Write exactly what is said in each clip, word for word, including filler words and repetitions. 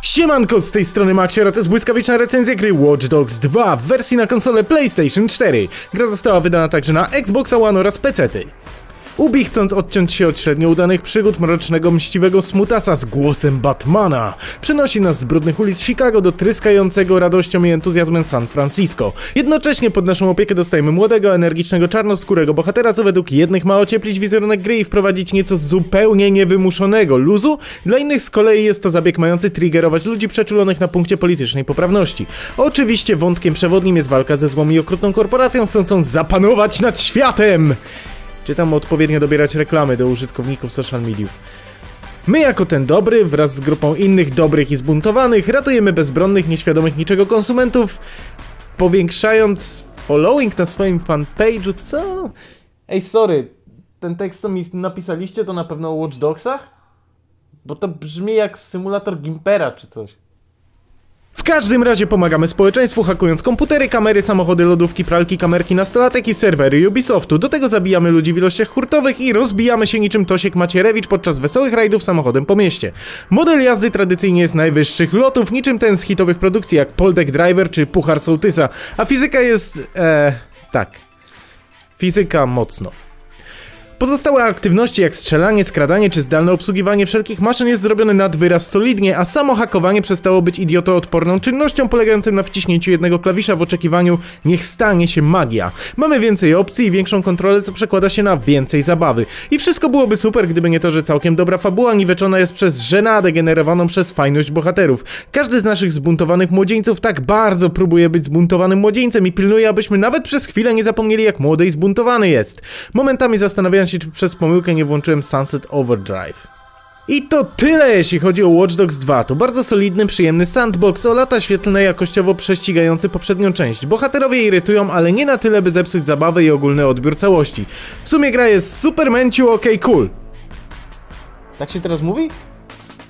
Siemanko, z tej strony Maxior, to jest błyskawiczna recenzja gry Watch Dogs dwa w wersji na konsolę PlayStation cztery. Gra została wydana także na Xboxa One oraz pecety. Ubi, chcąc odciąć się od średnio udanych przygód mrocznego, mściwego smutasa z głosem Batmana, przenosi nas z brudnych ulic Chicago do tryskającego radością i entuzjazmem San Francisco. Jednocześnie pod naszą opiekę dostajemy młodego, energicznego, czarnoskórego bohatera, co według jednych ma ocieplić wizerunek gry i wprowadzić nieco zupełnie niewymuszonego luzu, dla innych z kolei jest to zabieg mający triggerować ludzi przeczulonych na punkcie politycznej poprawności. Oczywiście wątkiem przewodnim jest walka ze złą i okrutną korporacją chcącą zapanować nad światem! Czy tam odpowiednio dobierać reklamy do użytkowników social mediów. My jako ten dobry, wraz z grupą innych dobrych i zbuntowanych, ratujemy bezbronnych, nieświadomych niczego konsumentów, powiększając following na swoim fanpage'u, co? Ej, sorry, ten tekst co mi napisaliście to na pewno o Watch Dogsach? Bo to brzmi jak symulator Gimpera czy coś. W każdym razie pomagamy społeczeństwu, hakując komputery, kamery, samochody, lodówki, pralki, kamerki, nastolatek i serwery Ubisoftu. Do tego zabijamy ludzi w ilościach hurtowych i rozbijamy się niczym Tosiek Macierewicz podczas wesołych rajdów samochodem po mieście. Model jazdy tradycyjnie jest najwyższych lotów, niczym ten z hitowych produkcji jak Poldek Driver czy Puchar Sołtysa, a fizyka jest... Eee, tak. Fizyka mocno. Pozostałe aktywności jak strzelanie, skradanie czy zdalne obsługiwanie wszelkich maszyn jest zrobione nad wyraz solidnie, a samo hakowanie przestało być idiotoodporną czynnością polegającą na wciśnięciu jednego klawisza w oczekiwaniu niech stanie się magia. Mamy więcej opcji i większą kontrolę, co przekłada się na więcej zabawy. I wszystko byłoby super, gdyby nie to, że całkiem dobra fabuła niweczona jest przez żenadę generowaną przez fajność bohaterów. Każdy z naszych zbuntowanych młodzieńców tak bardzo próbuje być zbuntowanym młodzieńcem i pilnuje, abyśmy nawet przez chwilę nie zapomnieli, jak młody i zbuntowany jest. Momentami zastanawiając się, czy przez pomyłkę nie włączyłem Sunset Overdrive. I to tyle, jeśli chodzi o Watch Dogs dwa. To bardzo solidny, przyjemny sandbox o lata świetlne, jakościowo prześcigający poprzednią część. Bohaterowie irytują, ale nie na tyle, by zepsuć zabawę i ogólny odbiór całości. W sumie gra jest super męciu, okej, okay, cool. Tak się teraz mówi?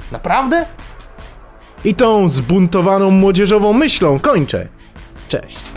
Naprawdę? I tą zbuntowaną młodzieżową myślą kończę. Cześć.